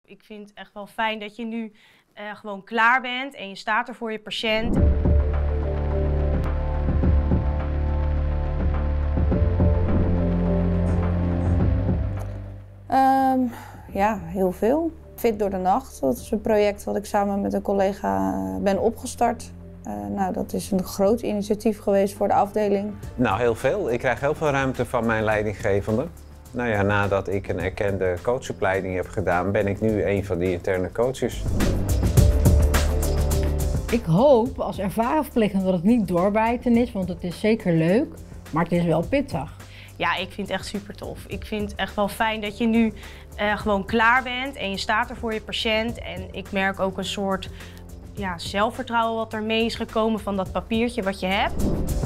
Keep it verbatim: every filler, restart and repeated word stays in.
Ik vind het echt wel fijn dat je nu uh, gewoon klaar bent en je staat er voor je patiënt. Um, ja, heel veel. Fit door de nacht, dat is een project wat ik samen met een collega ben opgestart. Uh, nou, dat is een groot initiatief geweest voor de afdeling. Nou, heel veel. Ik krijg heel veel ruimte van mijn leidinggevende. Nou ja, nadat ik een erkende coachopleiding heb gedaan, ben ik nu een van die interne coaches. Ik hoop als ervaren verpleegkundige dat het niet doorbijten is, want het is zeker leuk, maar het is wel pittig. Ja, ik vind het echt super tof. Ik vind het echt wel fijn dat je nu uh, gewoon klaar bent en je staat er voor je patiënt. En ik merk ook een soort ja, zelfvertrouwen wat ermee is gekomen van dat papiertje wat je hebt.